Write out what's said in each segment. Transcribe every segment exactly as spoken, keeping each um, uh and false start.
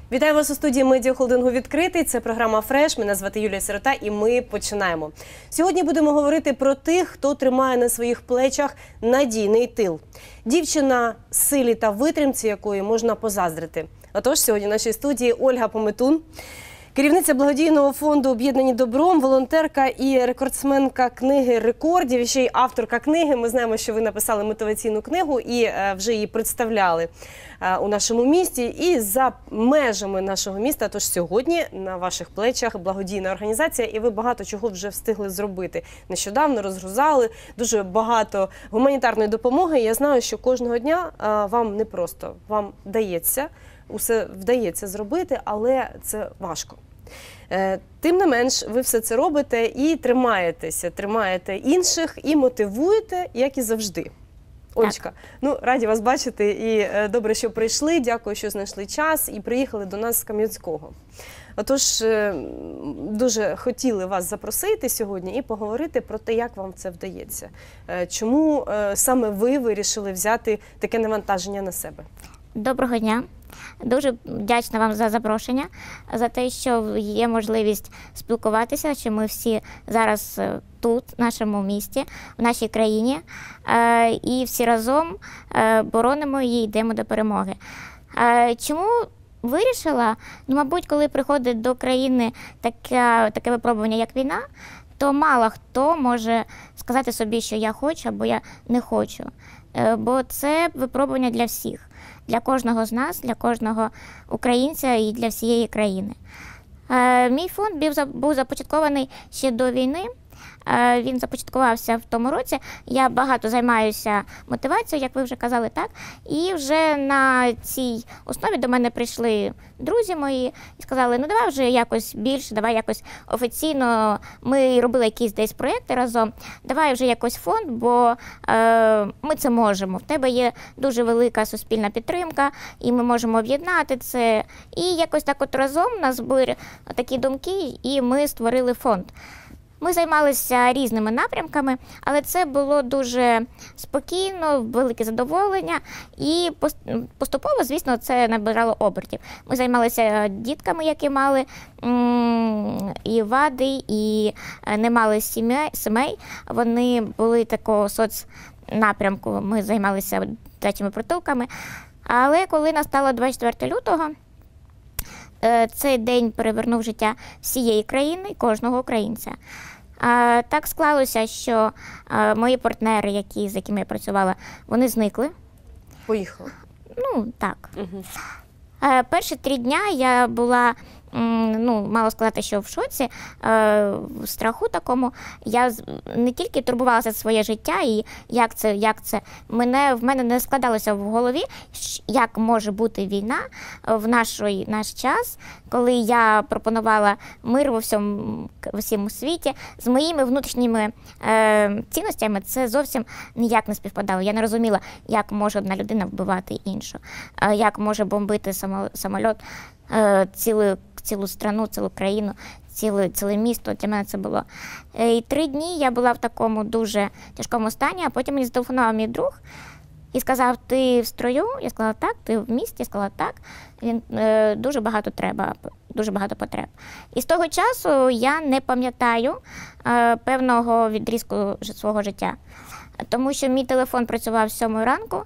Вітаю вас у студії медіахолдингу «Відкритий». Це програма «Фреш». Мене звати Юлія Сирота і ми починаємо. Сьогодні будемо говорити про тих, хто тримає на своїх плечах надійний тил. Дівчина, силі та витримці якої можна позаздрити. Отож, сьогодні в нашій студії Ольга Пометун, керівниця благодійного фонду «Об'єднані добром», волонтерка і рекордсменка книги рекордів, і ще й авторка книги. Ми знаємо, що ви написали мотиваційну книгу і вже її представляли у нашому місті і за межами нашого міста. Тож сьогодні на ваших плечах благодійна організація, і ви багато чого вже встигли зробити. Нещодавно розгрузали дуже багато гуманітарної допомоги. Я знаю, що кожного дня вам не просто, вам вдається, усе вдається зробити, але це важко. Тим не менш, ви все це робите і тримаєтеся, тримаєте інших і мотивуєте, як і завжди. Олечка, ну, раді вас бачити і добре, що прийшли, дякую, що знайшли час і приїхали до нас з Кам'янського. Отож, дуже хотіли вас запросити сьогодні і поговорити про те, як вам це вдається. Чому саме ви вирішили взяти таке навантаження на себе? Доброго дня. Дуже вдячна вам за запрошення, за те, що є можливість спілкуватися, що ми всі зараз тут, в нашому місті, в нашій країні, і всі разом боронимо її, йдемо до перемоги. Чому вирішила? Ну, мабуть, коли приходить до країни таке, таке випробування, як війна, то мало хто може сказати собі, що я хочу або я не хочу. Бо це випробування для всіх. Для кожного з нас, для кожного українця і для всієї країни. Мій фонд був започаткований ще до війни. Він започаткувався в тому році. Я багато займаюся мотивацією, як ви вже казали, так. І вже на цій основі до мене прийшли друзі мої і сказали, ну давай вже якось більше, давай якось офіційно, ми робили якісь десь проєкти разом, давай вже якось фонд, бо е, ми це можемо. В тебе є дуже велика суспільна підтримка, і ми можемо об'єднати це. І якось так от разом у нас були такі думки, і ми створили фонд. Ми займалися різними напрямками, але це було дуже спокійно, велике задоволення і поступово, звісно, це набирало обертів. Ми займалися дітками, які мали і вади, і не мали сімей. Вони були такого соцнапрямку, ми займалися дитячими притулками. Але коли настало двадцять четвертого лютого, цей день перевернув життя всієї країни, кожного українця. Так склалося, що мої партнери, які, з якими я працювала, вони зникли. Поїхали? Ну, так. Угу. Перші три дня я була, ну, мало сказати, що в шоці, в страху такому. Я не тільки турбувалася за своє життя і як це, як це. Мене, в мене не складалося в голові, як може бути війна в наш, наш час, коли я пропонувала мир у всьому, у всьому світі. З моїми внутрішніми е, цінностями це зовсім ніяк не співпадало. Я не розуміла, як може одна людина вбивати іншу, е, як може бомбити самоліт, е, цілу цілу страну, цілу країну, ціле, ціле місто. Для мене це було. І три дні я була в такому дуже тяжкому стані, а потім мені зателефонував мій друг і сказав, ти в строю? Я сказала, так. Ти в місті? Я сказала, так. Він, е, дуже багато треба, дуже багато потреб. І з того часу я не пам'ятаю е, певного відрізку свого життя. Тому що мій телефон працював з сьомої ранку,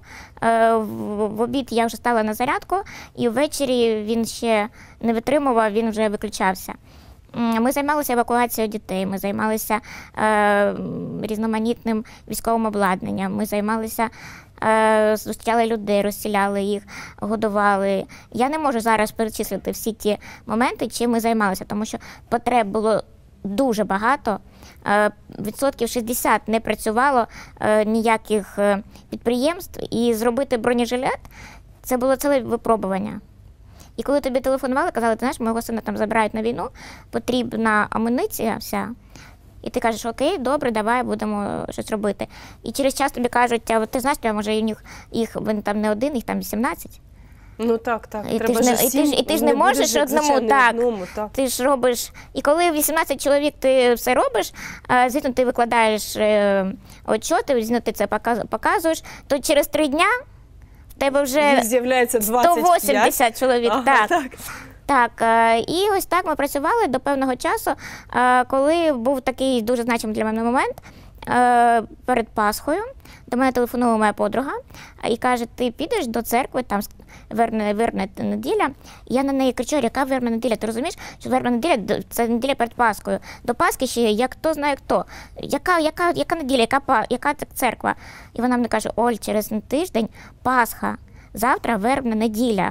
в обід я вже стала на зарядку, і ввечері він ще не витримував, він вже виключався. Ми займалися евакуацією дітей, ми займалися е, різноманітним військовим обладнанням, ми займалися, е, зустрічали людей, розселяли їх, годували. Я не можу зараз перечислити всі ті моменти, чим ми займалися, тому що потреб було дуже багато. Відсотків шістдесят не працювало ніяких підприємств, і зробити бронежилет – це було ціле випробування. І коли тобі телефонували, казали, ти знаєш, мого сина там забирають на війну, потрібна амуніція вся, і ти кажеш, окей, добре, давай, будемо щось робити. І через час тобі кажуть, а ти знаєш, може їх, їх він там не один, їх там вісімнадцять. Ну так, так. І ти ж не, і ти ж, і ти ж не можеш одному, так. Одному, так. Ти ж робиш, і коли вісімнадцять чоловік ти все робиш, звісно, ти викладаєш отчоти, звісно, ти це показуєш, то через три дня в тебе вже з'являється двадцять п'ять сто вісімдесят чоловік, ага, так. так. Так, е, і ось так ми працювали до певного часу, е, коли був такий дуже значимий для мене момент. Е, Перед Пасхою до мене телефонує моя подруга і каже, ти підеш до церкви, там вербна, вербна неділя. Я на неї кричу, яка вербна неділя? Ти розумієш, що вербна неділя – це неділя перед Пасхою. До Пасхи ще як хто знає хто. Яка, яка, яка неділя, яка, яка церква? І вона мені каже, Оль, через тиждень Пасха, завтра вербна неділя.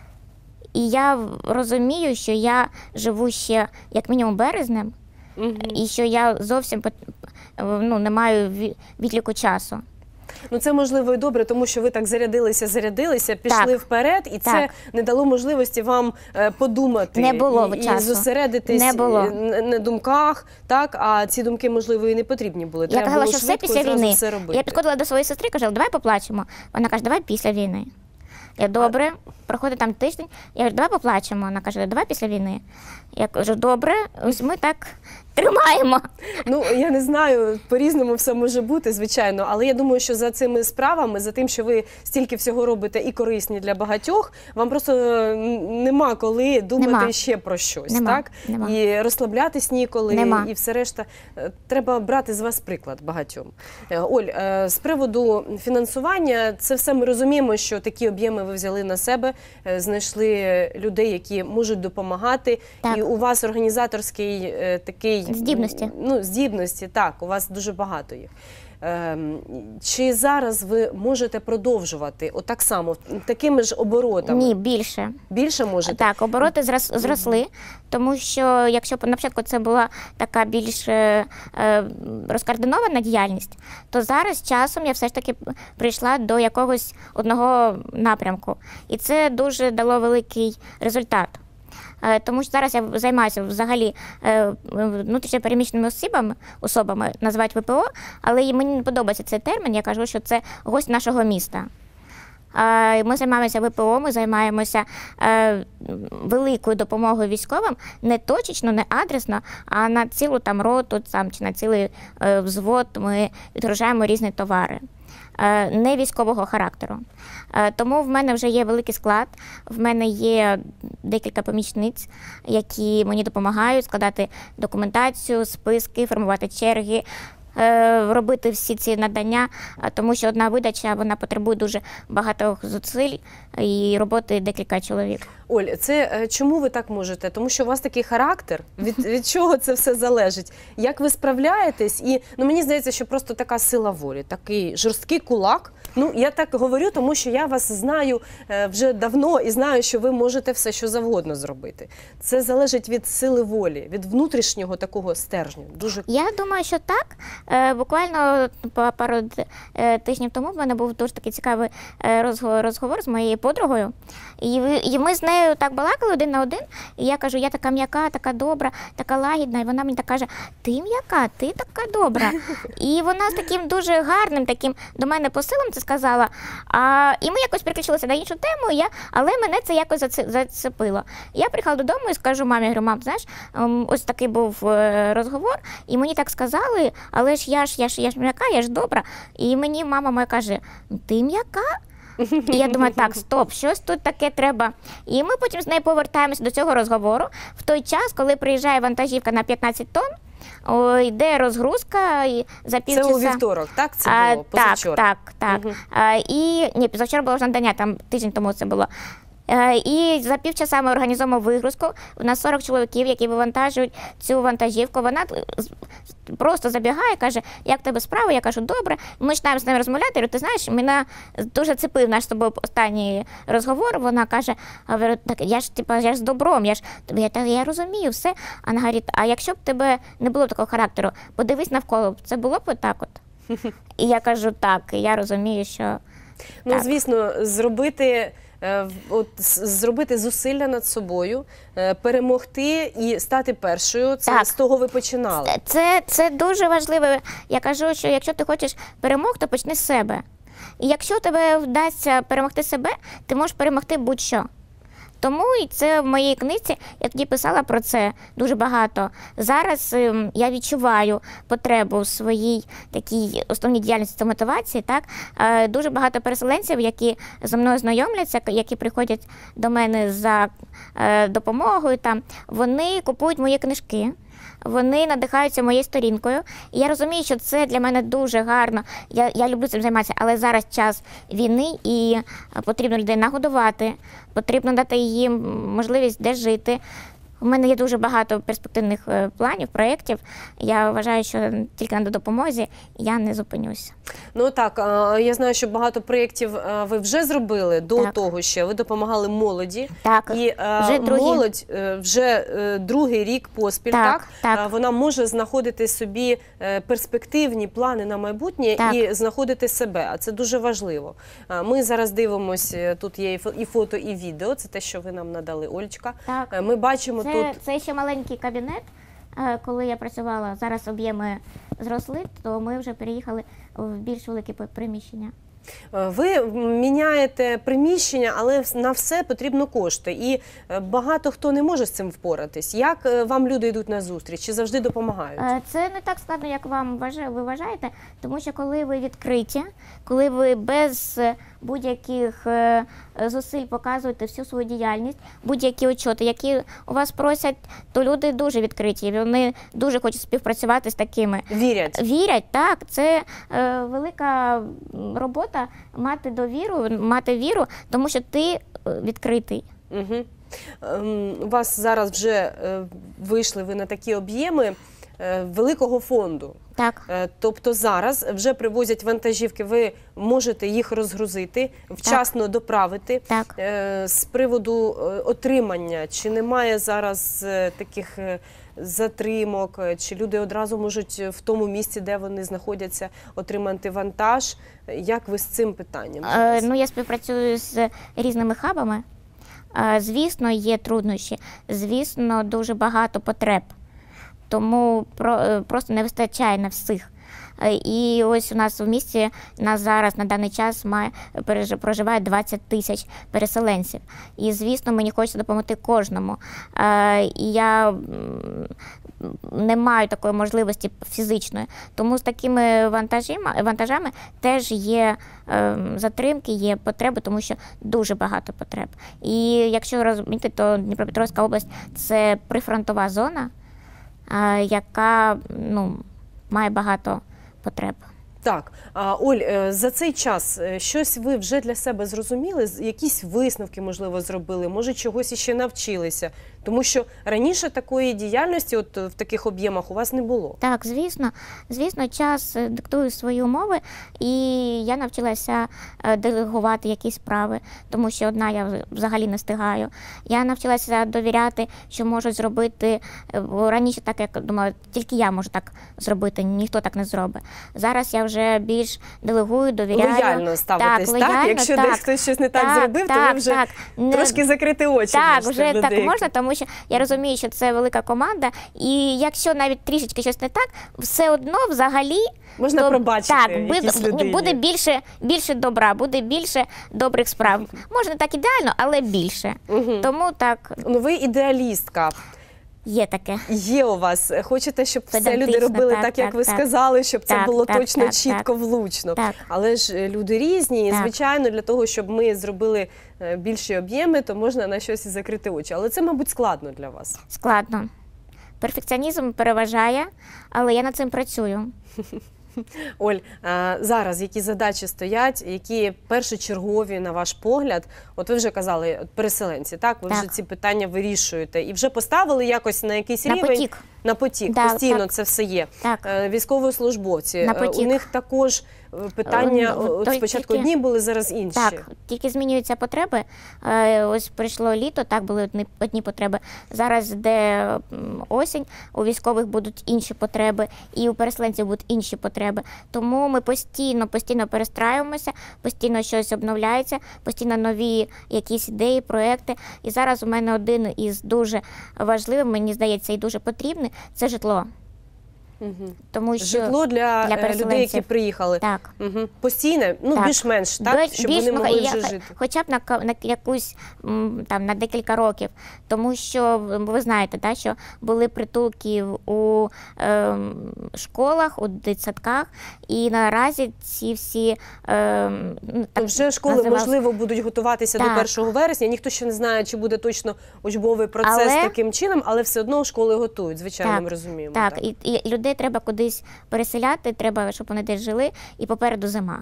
І я розумію, що я живу ще як мінімум березнем, mm-hmm. і що я зовсім ну, не маю відліку часу. Ну це можливо і добре, тому що ви так зарядилися, зарядилися, пішли так. вперед, і так. це не дало можливості вам е, подумати не було і, часу. і зосередитись не було. на, на думках, так, а ці думки, можливо, і не потрібні були. Я казала, що швидко, все після війни. все Я підходила до своєї сестри, кажу, давай поплачемо. Вона каже, давай після війни. Я, добре, проходить там тиждень, я кажу, давай поплачемо. Вона каже, давай після війни. Я кажу, добре, ось ми так тримаємо. Ну, я не знаю, по-різному все може бути, звичайно, але я думаю, що за цими справами, за тим, що ви стільки всього робите і корисні для багатьох, вам просто нема коли думати нема. ще про щось, нема. так? Нема. І розслаблятись ніколи, нема. і все решта. Треба брати з вас приклад багатьом. Оль, з приводу фінансування, це все ми розуміємо, що такі об'єми ви взяли на себе, знайшли людей, які можуть допомагати, так. і у вас організаторський такий здібності. Ну, здібності, так, у вас дуже багато їх. Ем, чи зараз ви можете продовжувати отак само, такими ж оборотами? Ні, більше. Більше можете? Так, обороти зрос, зросли, тому що якщо на початку це була така більш е, розкоординована діяльність, то зараз часом я все ж таки прийшла до якогось одного напрямку. І це дуже дало великий результат. Тому що зараз я займаюся взагалі внутрішньо переміщеними особами, особами, називають ВПО, але мені не подобається цей термін, я кажу, що це гость нашого міста. Ми займаємося ВПО, ми займаємося великою допомогою військовим, не точечно, не адресно, а на цілу там роту там, чи на цілий взвод ми відгружаємо різні товари. Не військового характеру. Тому в мене вже є великий склад, в мене є декілька помічниць, які мені допомагають складати документацію, списки, формувати черги, робити всі ці надання, тому що одна видача, вона потребує дуже багато зусиль і роботи декілька чоловік. Оль, це чому ви так можете? Тому що у вас такий характер, від, від чого це все залежить? Як ви справляєтесь? І ну, мені здається, що просто така сила волі, такий жорсткий кулак. Ну, я так говорю, тому що я вас знаю вже давно і знаю, що ви можете все, що завгодно зробити. Це залежить від сили волі, від внутрішнього такого стержню. Дуже... Я думаю, що так. Буквально пару тижнів тому в мене був дуже такий цікавий розговор з моєю подругою. І ми з нею так балакали один на один, і я кажу, я така м'яка, така добра, така лагідна, і вона мені так каже, ти м'яка, ти така добра. І вона з таким дуже гарним таким до мене посилом це сказала, а, і ми якось переключилися на іншу тему, я, але мене це якось зацепило. Я приїхала додому і скажу мамі, говорю, мам, знаєш, ось такий був розговор, і мені так сказали, але ж я ж, я ж, я ж м'яка, я ж добра. І мені мама моя каже, ти м'яка? І я думаю, так, стоп, щось тут таке треба. І ми потім з нею повертаємося до цього розговору в той час, коли приїжджає вантажівка на п'ятнадцять тонн, о, йде розгрузка і за півчаса. Це у вівторок, так? Це було а, позавчора? Так, так, так. Угу. А, і, ні, позавчора було ж надання, там тиждень тому це було. І за півчаса ми організуємо вигрузку. У нас сорок чоловіків, які вивантажують цю вантажівку. Вона просто забігає, каже, як в тебе справи? Я кажу, добре. Ми починаємо з нею розмовляти. Я говорю, ти знаєш, мене дуже цепив наш з тобою останній розговор. Вона каже, так, я ж типу, я ж з добром, я ж я, я розумію все. Вона говорить, а якщо б тебе не було такого характеру, подивись навколо, це було б отак от? І я кажу, так, я розумію, що ну, так. Звісно, зробити От, зробити зусилля над собою, перемогти і стати першою, це так. З того ви починали. Це, це дуже важливо. Я кажу, що якщо ти хочеш перемог, то почни з себе. І якщо тебе вдасться перемогти себе, ти можеш перемогти будь-що. Тому і це в моїй книжці, я тоді писала про це дуже багато. Зараз ем, я відчуваю потребу в своїй такій основній діяльності та мотивації. Так? Е, дуже багато переселенців, які зі мною знайомляться, які приходять до мене за е, допомогою, там, вони купують мої книжки. Вони надихаються моєю сторінкою. І я розумію, що це для мене дуже гарно. Я, я люблю цим займатися, але зараз час війни і потрібно людей нагодувати, потрібно дати їм можливість де жити. У мене є дуже багато перспективних планів, проєктів. Я вважаю, що тільки на допомозі я не зупинюся. Ну так, я знаю, що багато проєктів ви вже зробили до Так. того ще. Ви допомагали молоді. Так, І вже другий. молодь вже другий рік поспіль, так, Так, так. вона може знаходити собі перспективні плани на майбутнє Так. і знаходити себе, а це дуже важливо. Ми зараз дивимося, тут є і фото, і відео, це те, що ви нам надали, Олечка. Так. Ми бачимо Це, тут... це ще маленький кабінет. Е, Коли я працювала, зараз об'єми зросли, то ми вже переїхали в більш велике приміщення. Ви міняєте приміщення, але на все потрібно кошти. І багато хто не може з цим впоратись. Як вам люди йдуть на зустріч? Чи завжди допомагають? Е, Це не так складно, як вам вважає- ви вважаєте, тому що коли ви відкриті, коли ви без будь-яких е, зусиль показуєте всю свою діяльність, будь-які отчоти, які у вас просять, то люди дуже відкриті, вони дуже хочуть співпрацювати з такими. Вірять? Вірять, так. Це е, велика робота мати довіру, мати віру, тому що ти е, відкритий. Угу. У вас зараз вже е, вийшли ви на такі об'єми е, великого фонду. Так. Е, Тобто зараз вже привозять вантажівки, ви можете їх розгрузити, вчасно доправити. Так. Е, З приводу е, отримання, чи немає зараз е, таких е, затримок, е, чи люди одразу можуть в тому місці, де вони знаходяться, отримати вантаж? Як ви з цим питанням? Е, зараз? ну, я співпрацюю з різними хабами. Е, звісно, є труднощі, звісно, дуже багато потреб. Тому про, е, просто не вистачає на всіх. Е, І ось у нас в місті нас зараз на даний час має, переж- проживає двадцять тисяч переселенців. І, звісно, мені хочеться допомогти кожному. Е, І я м, не маю такої можливості фізичної. Тому з такими вантажами, вантажами теж є е, затримки, є потреби, тому що дуже багато потреб. І якщо розуміти, то Дніпропетровська область – це прифронтова зона, е, яка ну, має багато потреб. Так, а, Оль, е, за цей час е, щось ви вже для себе зрозуміли? З- Якісь висновки, можливо, зробили? Може, чогось іще навчилися? Тому що раніше такої діяльності от в таких об'ємах у вас не було. Так, звісно, звісно, час е, диктує свої умови, і я навчилася е, делегувати якісь справи, тому що одна я взагалі не встигаю. Я навчилася довіряти, що можуть зробити, е, бо раніше так, як думала, тільки я можу так зробити, ніхто так не зробить. Зараз я вже більш делегую, довіряю. Лояльно ставитесь, так? лояльно, Якщо так. десь хтось щось не так, зробив, то так, ви вже так. Не- трошки закрити очі Так, можете вже до так деяких. можна, тому що я розумію, що це велика команда, і якщо навіть трішечки щось не так, все одно взагалі Можна то- пробачити так, якійсь буде, людині. буде більше, більше добра, буде більше добрих справ. Може, не так ідеально, але більше. Мгм. Тому так, Ну, ви ідеалістка. є таке. Є у вас. Хочете, щоб все люди Педантично, робили так, так, як так, ви так. сказали, щоб це Так, було так, точно, так, чітко, влучно. Так. Але ж е, люди різні, і, Так. звичайно, для того, щоб ми зробили е, більші об'єми, то можна на щось і закрити очі. Але це, мабуть, складно для вас. Складно. Перфекціонізм переважає, але я над цим працюю. Оль, а зараз які задачі стоять, які першочергові, на ваш погляд? От ви вже казали, от переселенці, так? Ви вже Так. ці питання вирішуєте. І вже поставили якось на якийсь На рівень? потік. На потік. Да, Постійно так. це все є. Так. Е, Військовослужбовці, На е, у потік. них також е, питання, Е, ну, от то спочатку тільки- одні були, зараз інші. Так, тільки змінюються потреби. Е, Ось прийшло літо, так були одні, одні потреби. Зараз йде м, осінь, у військових будуть інші потреби, і у переселенців будуть інші потреби. Тому ми постійно, постійно перестраюємося, постійно щось обновляється, постійно нові якісь ідеї, проекти. І зараз у мене один із дуже важливих, мені здається, і дуже потрібний – це житло. Угу. Тому що Житло для, для е, людей, які переселенців. приїхали. Так. Угу. Постійне, ну Так. більш-менш, так, Більш- щоб більш- вони ну, могли я- вже жити. Хоча б на, ка- на якусь м, там на декілька років, тому що ви знаєте, да, що були притулки у ем, школах, у дитсадках, і наразі ці всі ем, ну, То так вже школи, називалось- можливо, будуть готуватися Так. до першого вересня. Ніхто ще не знає, чи буде точно учбовий процес Але- таким чином, але все одно школи готують, звичайно, Так, ми розуміємо. Так, І, і людей треба кудись переселяти, треба, щоб вони десь жили, і попереду зима.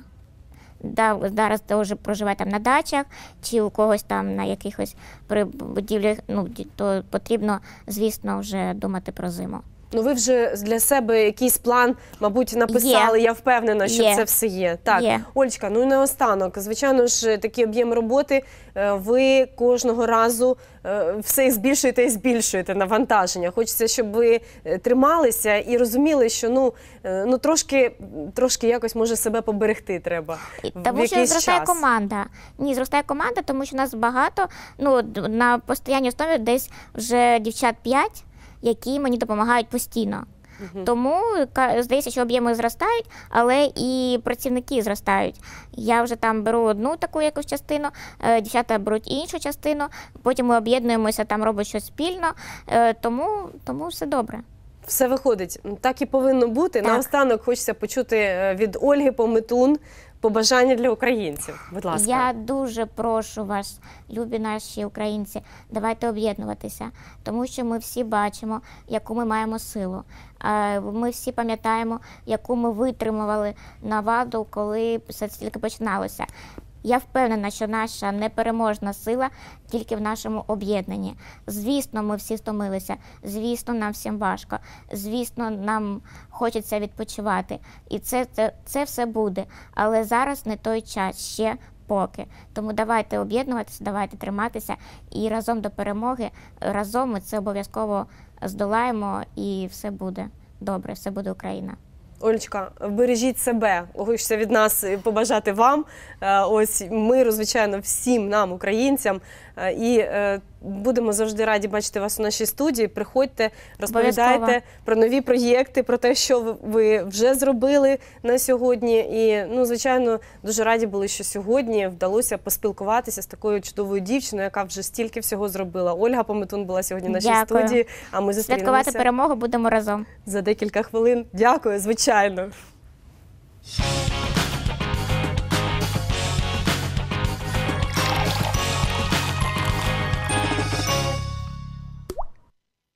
Да, зараз теж проживають там на дачах, чи у когось там на якихось при будівлях, ну, ді- то потрібно, звісно, вже думати про зиму. Ну, ви вже для себе якийсь план, мабуть, написали, Є. я впевнена, що Є. це все є. Так, Є. Ольчка, ну і наостанок, звичайно ж, такий об'єм роботи, е, ви кожного разу е, все збільшуєте і збільшуєте навантаження. Хочеться, щоб ви е, трималися і розуміли, що ну, е, ну трошки, трошки якось, може, себе поберегти треба. І- в Тому що якийсь зростає час. команда. Ні, зростає команда, тому що нас багато. Ну, д- на постійній основі десь вже дівчат п'ять, які мені допомагають постійно. Тому ка- здається, що об'єми зростають, але і працівники зростають. Я вже там беру одну таку якусь частину, е, дівчата беруть іншу частину, потім ми об'єднуємося, там робимо щось спільно, е, тому, тому все добре. Все виходить. Так і повинно бути. Так. Наостанок хочеться почути е, від Ольги Пометун побажання для українців. Будь ласка. Я дуже прошу вас, любі наші українці, давайте об'єднуватися, тому що ми всі бачимо, яку ми маємо силу. Е, Ми всі пам'ятаємо, яку ми витримували наваду, коли все це тільки починалося. Я впевнена, що наша непереможна сила тільки в нашому об'єднанні. Звісно, ми всі стомилися, звісно, нам всім важко, звісно, нам хочеться відпочивати. І це, це, це все буде. Але зараз не той час, ще поки. Тому давайте об'єднуватися, давайте триматися і разом до перемоги, разом ми це обов'язково здолаємо і все буде добре, все буде Україна. Олечка, бережіть себе. Хочеться від нас побажати вам. Е, Ось миру, звичайно, всім нам, українцям. Е, І е, будемо завжди раді бачити вас у нашій студії. Приходьте, розповідайте Обов'язково. про нові проєкти, про те, що ви- ви вже зробили на сьогодні. І, ну, звичайно, дуже раді були, що сьогодні вдалося поспілкуватися з такою чудовою дівчиною, яка вже стільки всього зробила. Ольга Пометун була сьогодні в нашій Дякую. студії, а ми Святкувати зустрінемося перемогу будемо разом. за декілька хвилин. Дякую, звичайно.